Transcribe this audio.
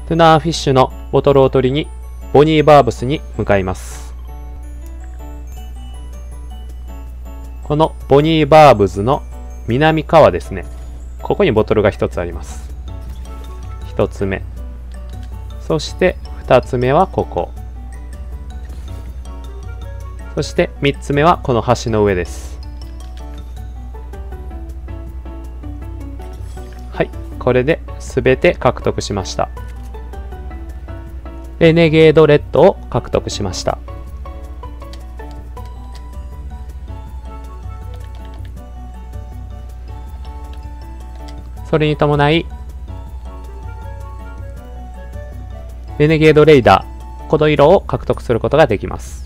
トゥナーフィッシュのボトルを取りにボニーバーブスに向かいます。このボニーバーブズの南側ですね。ここにボトルが1つあります。1つ目。そして2つ目はここ。そして3つ目はこの橋の上です。はい、これで全て獲得しました。レネゲードレッドを獲得しました。それに伴い、レネゲードレイダー、この色を獲得することができます。